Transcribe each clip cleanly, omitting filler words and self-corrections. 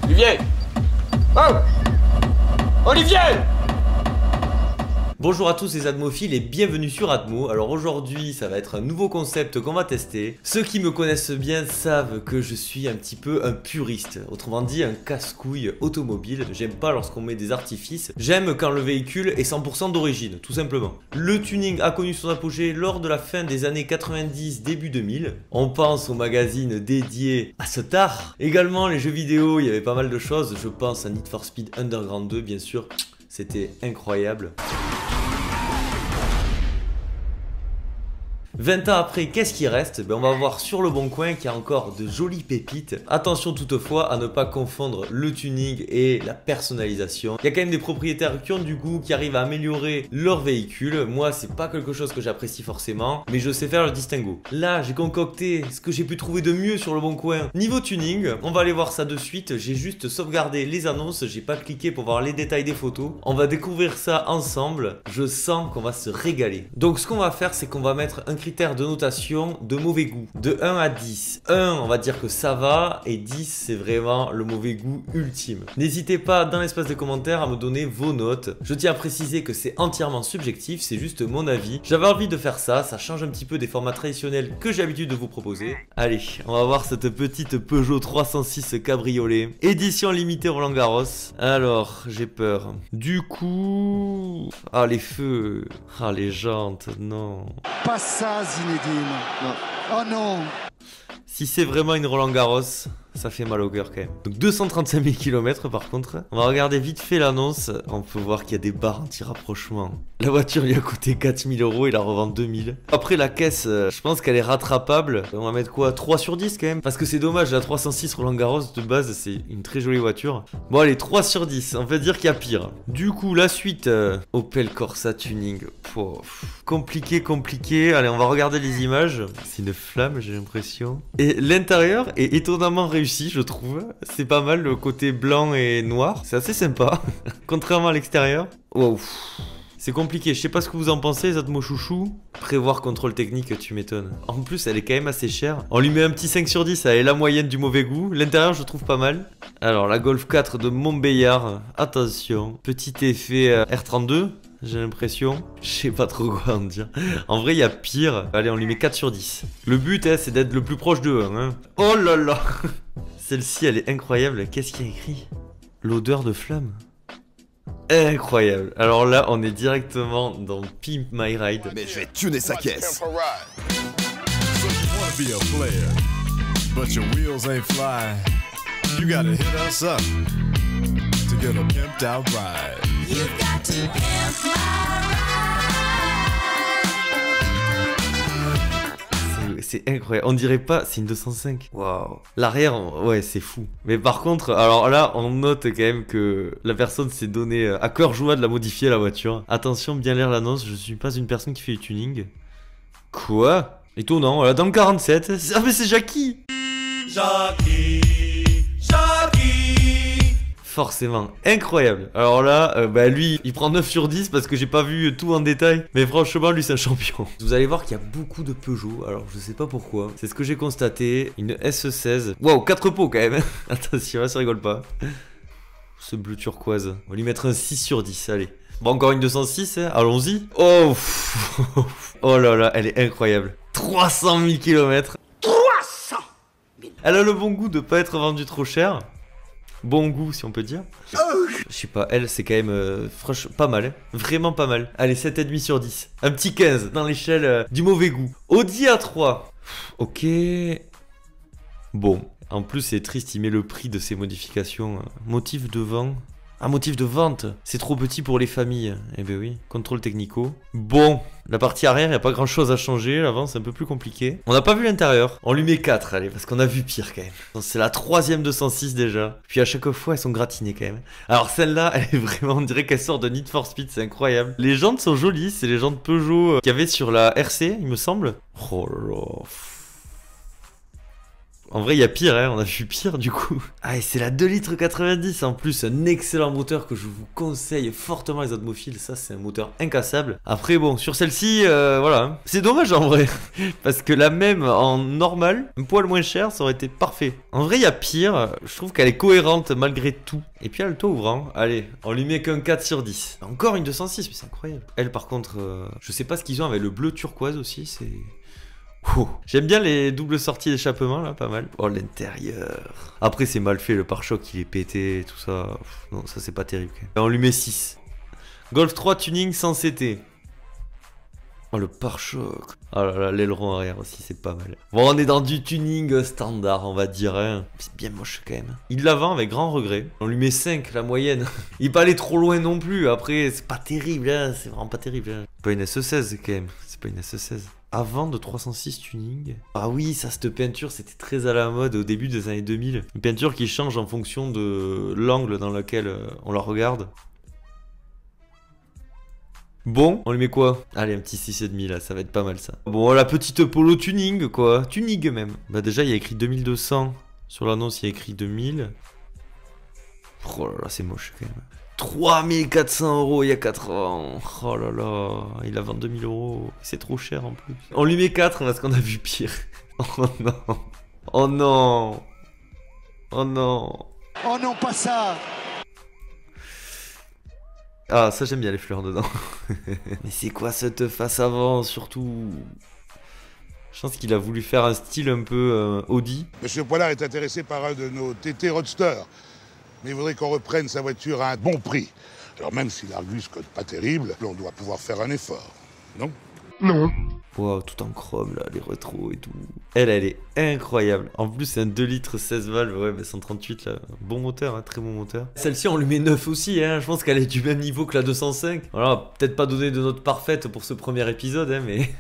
Olivier! Oh! Olivier! Bonjour à tous les Atmophiles et bienvenue sur Atmo. Alors aujourd'hui ça va être un nouveau concept qu'on va tester. Ceux qui me connaissent bien savent que je suis un petit peu un puriste. Autrement dit un casse-couille automobile. J'aime pas lorsqu'on met des artifices. J'aime quand le véhicule est 100% d'origine, tout simplement. Le tuning a connu son apogée lors de la fin des années 90, début 2000. On pense aux magazines dédiés à cet art. Également les jeux vidéo, il y avait pas mal de choses. Je pense à Need for Speed Underground 2 bien sûr. C'était incroyable. 20 ans après, qu'est-ce qui reste? On va voir sur le bon coin qu'il y a encore de jolies pépites. Attention toutefois à ne pas confondre le tuning et la personnalisation. Il y a quand même des propriétaires qui ont du goût, qui arrivent à améliorer leur véhicule. Moi, c'est pas quelque chose que j'apprécie forcément, mais je sais faire le distinguo. Là, j'ai concocté ce que j'ai pu trouver de mieux sur le bon coin. Niveau tuning, on va aller voir ça de suite. J'ai juste sauvegardé les annonces, j'ai pas cliqué pour voir les détails des photos. On va découvrir ça ensemble. Je sens qu'on va se régaler. Donc, ce qu'on va faire, c'est qu'on va mettre un critère de notation de mauvais goût de 1 à 10. 1 on va dire que ça va et 10 c'est vraiment le mauvais goût ultime. N'hésitez pas dans l'espace de commentaires à me donner vos notes. Je tiens à préciser que c'est entièrement subjectif, c'est juste mon avis. J'avais envie de faire ça, ça change un petit peu des formats traditionnels que j'ai l'habitude de vous proposer. Allez, on va voir cette petite Peugeot 306 cabriolet. Édition limitée Roland Garros. Alors, j'ai peur. Du coup... Ah les feux. Ah les jantes, non. Pas ça, Zinedine. Non. Oh non. Si c'est vraiment une Roland Garros, ça fait mal au cœur quand même. Donc 235 000 km par contre. On va regarder vite fait l'annonce. On peut voir qu'il y a des barres anti-rapprochement. La voiture lui a coûté 4 000 € et la revend 2 000. Après la caisse, je pense qu'elle est rattrapable. On va mettre quoi, 3 sur 10 quand même. Parce que c'est dommage, la 306 Roland Garros de base c'est une très jolie voiture. Bon allez, 3 sur 10, on peut dire qu'il y a pire. Du coup la suite, Opel Corsa Tuning. Compliqué, compliqué. Allez, on va regarder les images. C'est une flamme j'ai l'impression. Et l'intérieur est étonnamment réussi je trouve. C'est pas mal le côté blanc et noir. C'est assez sympa. Contrairement à l'extérieur. Wow. C'est compliqué, je sais pas ce que vous en pensez, les Atmo chouchou. Prévoir contrôle technique, tu m'étonnes. En plus, elle est quand même assez chère. On lui met un petit 5 sur 10, elle est la moyenne du mauvais goût. L'intérieur, je trouve pas mal. Alors, la Golf 4 de Montbéliard. Attention, petit effet R32, j'ai l'impression. Je sais pas trop quoi en dire. En vrai, il y a pire. Allez, on lui met 4 sur 10. Le but, c'est d'être le plus proche de 1. Hein. Oh là là. Celle-ci, elle est incroyable. Qu'est-ce qu'il y a écrit? L'odeur de flamme. Incroyable. Alors là, on est directement dans Pimp My Ride. Mais je vais tuner sa caisse. C'est incroyable, on dirait pas, c'est une 205. Waouh. L'arrière, ouais, c'est fou. Mais par contre, alors là, on note quand même que la personne s'est donné à cœur joie de la modifier la voiture. Attention, bien lire l'annonce, je suis pas une personne qui fait du tuning. Quoi? Étonnant, voilà, dans le 47. Ah mais c'est Jackie. Jackie. Forcément, incroyable. Alors là, lui, il prend 9 sur 10 parce que j'ai pas vu tout en détail. Mais franchement, lui, c'est un champion. Vous allez voir qu'il y a beaucoup de Peugeot. Alors, je sais pas pourquoi. C'est ce que j'ai constaté. Une SE16. Waouh, 4 pots quand même. Attention, ça rigole pas. Ce bleu turquoise. On va lui mettre un 6 sur 10, allez. Bon, encore une 206, hein. Allons-y. Oh, oh là là, elle est incroyable. 300 000 km. 300 000. Elle a le bon goût de pas être vendue trop cher. Bon goût si on peut dire. Je sais pas, elle c'est quand même franchement pas mal, hein. Vraiment pas mal. Allez, 7,5 sur 10. Un petit 15 dans l'échelle du mauvais goût. Audi A3. Ok. Bon, en plus c'est triste, il met le prix de ces modifications. Motif devant. Un motif de vente. C'est trop petit pour les familles. Eh ben oui, contrôle technico. Bon, la partie arrière, il n'y a pas grand chose à changer. L'avant, c'est un peu plus compliqué. On n'a pas vu l'intérieur. On lui met 4, allez, parce qu'on a vu pire quand même. C'est la 3e 206 déjà. Puis à chaque fois, elles sont gratinées quand même. Alors celle-là, elle est vraiment, on dirait qu'elle sort de Need for Speed, c'est incroyable. Les jantes sont jolies, c'est les jantes Peugeot qu'il y avait sur la RC, il me semble. Oh là là. En vrai, il y a pire, hein, on a vu pire du coup. Ah, et c'est la 2 litres 90 en plus, un excellent moteur que je vous conseille fortement les Atmophiles. Ça, c'est un moteur incassable. Après, bon, sur celle-ci, voilà. C'est dommage en vrai, parce que la même en normal, un poil moins cher, ça aurait été parfait. En vrai, il y a pire. Je trouve qu'elle est cohérente malgré tout. Et puis, elle a le toit ouvrant. Allez, on lui met qu'un 4 sur 10. Encore une 206, mais c'est incroyable. Elle, par contre, je sais pas ce qu'ils ont avec le bleu turquoise aussi, c'est... Oh. J'aime bien les doubles sorties d'échappement là, pas mal. Oh, l'intérieur. Après c'est mal fait, le pare-choc il est pété, tout ça. Non, ça c'est pas terrible. On lui met 6. Golf 3 tuning sans CT. Oh, le pare-choc. Oh là là, l'aileron arrière aussi, c'est pas mal. Bon, on est dans du tuning standard, on va dire. Hein. C'est bien moche quand même. Il la vend avec grand regret. On lui met 5, la moyenne. Il est pas allé trop loin non plus. Après, c'est pas terrible, hein. C'est vraiment pas terrible. Hein. C'est pas une SE16 quand même. C'est pas une SE16. Avant de 306 tuning. Ah oui, ça, cette peinture, c'était très à la mode au début des années 2000. Une peinture qui change en fonction de l'angle dans lequel on la regarde. Bon, on lui met quoi? Allez, un petit 6,5 là, ça va être pas mal ça. Bon, la petite polo tuning quoi. Tuning même. Bah déjà, il y a écrit 2200. Sur l'annonce, il y a écrit 2000. Oh là là, c'est moche quand même. 3400 € il y a 4 ans. Oh là là, il a 22 000 €. C'est trop cher en plus. On lui met 4 parce qu'on a vu pire. Oh non. Oh non. Oh non. Oh non, pas ça. Ah, ça j'aime bien les fleurs dedans. Mais c'est quoi cette face avant surtout? Je pense qu'il a voulu faire un style un peu Audi. Monsieur Pollard est intéressé par un de nos TT Roadster. Mais il voudrait qu'on reprenne sa voiture à un bon prix. Alors même si l'Argus cote pas terrible, on doit pouvoir faire un effort, non? Non. Wow, tout en chrome là, les rétros et tout. Elle est incroyable. En plus, c'est un 2 litres 16 valves, ouais, mais 138 là. Bon moteur, hein, très bon moteur. Celle-ci, on lui met 9 aussi, hein. Je pense qu'elle est du même niveau que la 205. Voilà, peut-être pas donné de note parfaite pour ce premier épisode, hein, mais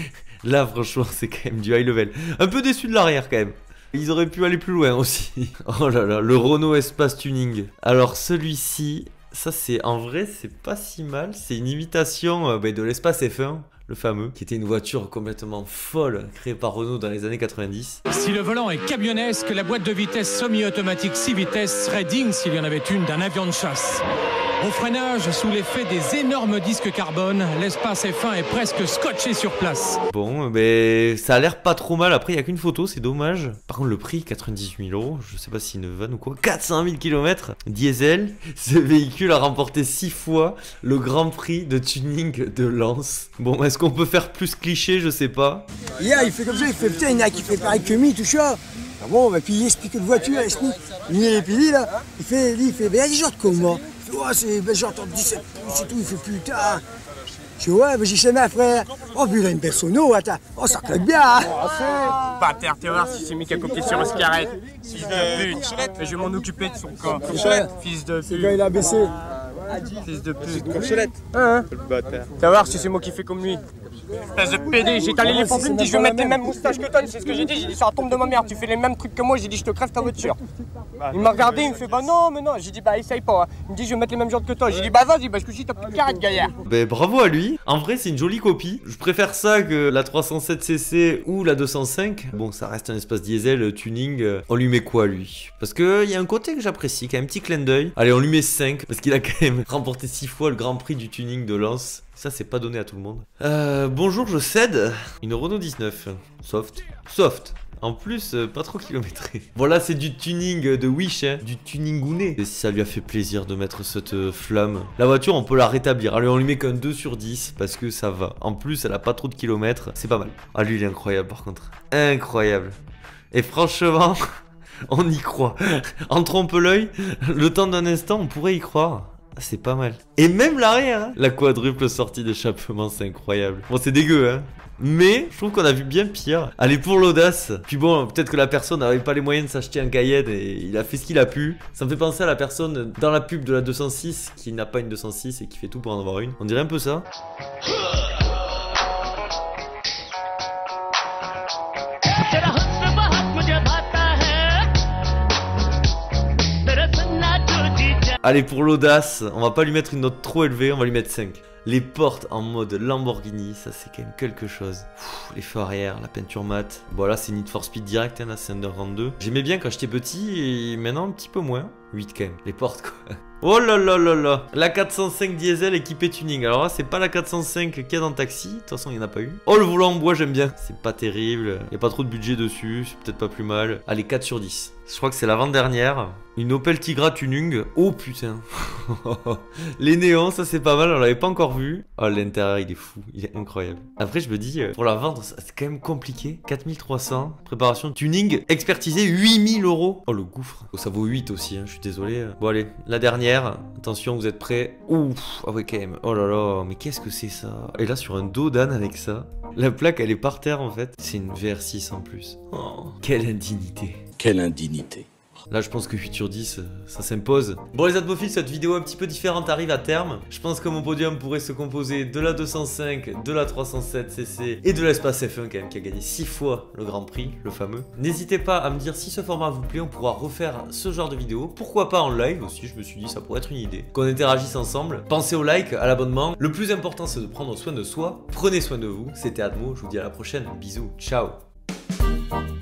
là, franchement, c'est quand même du high level. Un peu déçu de l'arrière quand même. Ils auraient pu aller plus loin aussi. Oh là là, le Renault Espace Tuning. Alors celui-ci, ça c'est en vrai, c'est pas si mal. C'est une imitation de l'Espace F1, le fameux, qui était une voiture complètement folle, créée par Renault dans les années 90. Si le volant est camionnesque, la boîte de vitesse semi-automatique 6 vitesses serait digne s'il y en avait une d'un avion de chasse. Au freinage, sous l'effet des énormes disques carbone, l'Espace F1 est presque scotché sur place. Bon, mais ça a l'air pas trop mal. Après, il n'y a qu'une photo, c'est dommage. Par contre, le prix, 98 000 €. Je sais pas s'il ne vanne ou quoi. 400 000 km, diesel. Ce véhicule a remporté 6 fois le Grand Prix de tuning de Lens. Bon, est-ce qu'on peut faire plus cliché? Je sais pas. Hier, il fait comme ça, il fait putain, il y en a qui fait pareil que lui, tout ça. Ah bon, bah, puis il explique une voiture, il explique. Et puis lui, là, il fait, ben, il y a des gens comme moi. Il fait, ouais, c'est, ben, j'entends 17 pouces et tout, il fait putain. Je dis, ouais, ben, j'ai chez ma frère. Oh, puis il a une belle sono, attends. Oh, ça claque bien, hein. Pas terre, tu vas voir si c'est mis qu'à copier sur Oscaret. Fils de pute. Mais je vais m'en occuper de son corps. Fils de C'est quand pute. il a baissé. Fils de pute. Hein? Tu vas voir si c'est moi qui fais comme lui. Espèce de PD, j'ai étalé les pompes, il me dit je vais mettre les mêmes moustaches que toi, c'est ce que j'ai dit ça tombe de ma mère, tu fais les mêmes trucs que moi, j'ai dit je te crève ta voiture. Il m'a regardé, il me fait bah non, mais non, j'ai dit bah essaye pas, hein. Il me dit je vais mettre les mêmes jantes que toi, j'ai dit bah vas-y, bah je te dis t'as plus de carrette gaillard. Ben bravo à lui. En vrai, c'est une jolie copie. Je préfère ça que la 307cc ou la 205. Bon, ça reste un espace diesel tuning. On lui met quoi lui? Parce que il y a un côté que j'apprécie, quand même, un petit clin d'œil. Allez, on lui met 5 parce qu'il a quand même remporté 6 fois le Grand Prix du tuning de Lens. Ça, c'est pas donné à tout le monde. Bonjour, je cède. Une Renault 19. Soft. Soft. En plus, pas trop kilométré. Voilà, c'est du tuning de Wish, hein. Du tuning gouné. Et ça lui a fait plaisir de mettre cette flamme. La voiture, on peut la rétablir. Allez, on lui met qu'un 2 sur 10 parce que ça va. En plus, elle a pas trop de kilomètres. C'est pas mal. Ah, lui, il est incroyable par contre. Incroyable. Et franchement, on y croit. En trompe-l'œil, le temps d'un instant, on pourrait y croire. C'est pas mal. Et même l'arrière, hein. La quadruple sortie d'échappement, c'est incroyable. Bon, c'est dégueu, hein. Mais je trouve qu'on a vu bien pire. Allez, pour l'audace. Puis bon, peut-être que la personne n'avait pas les moyens de s'acheter un Cayenne et il a fait ce qu'il a pu. Ça me fait penser à la personne dans la pub de la 206 qui n'a pas une 206 et qui fait tout pour en avoir une. On dirait un peu ça. Allez, pour l'audace, on va pas lui mettre une note trop élevée, on va lui mettre 5. Les portes en mode Lamborghini, ça c'est quand même quelque chose. Les feux arrière, la peinture mate. Bon là c'est Need for Speed direct, hein, là c'est Underground 2. J'aimais bien quand j'étais petit et maintenant un petit peu moins. 8 quand même, les portes quoi. Oh là là là là. La 405 diesel équipée tuning. Alors là c'est pas la 405 qu'il y a dans le taxi. De toute façon il n'y en a pas eu. Oh le volant en bois j'aime bien. C'est pas terrible. Il n'y a pas trop de budget dessus. C'est peut-être pas plus mal. Allez 4 sur 10. Je crois que c'est l'avant-dernière. Une Opel Tigra tuning. Oh putain. Les néons ça c'est pas mal. On l'avait pas encore vu. Oh l'intérieur il est fou. Il est incroyable. Après je me dis pour la vendre c'est quand même compliqué. 4300. Préparation tuning expertisé 8000 €. Oh le gouffre. Oh, ça vaut 8 aussi hein. Je suis désolé. Bon allez la dernière. Attention, vous êtes prêts? Ouf, ah ouais quand même. Oh là là, mais qu'est-ce que c'est ça? Et là sur un dos d'âne avec ça. La plaque elle est par terre en fait. C'est une VR6 en plus. Oh, quelle indignité. Quelle indignité. Là je pense que 8 sur 10 ça s'impose. Bon les admophiles, cette vidéo un petit peu différente arrive à terme. Je pense que mon podium pourrait se composer de la 205, de la 307cc et de l'Espace F1 quand même qui a gagné 6 fois le Grand Prix, le fameux. N'hésitez pas à me dire si ce format vous plaît, on pourra refaire ce genre de vidéo. Pourquoi pas en live aussi, je me suis dit ça pourrait être une idée. Qu'on interagisse ensemble. Pensez au like, à l'abonnement. Le plus important c'est de prendre soin de soi. Prenez soin de vous. C'était Admo, je vous dis à la prochaine. Bisous, ciao.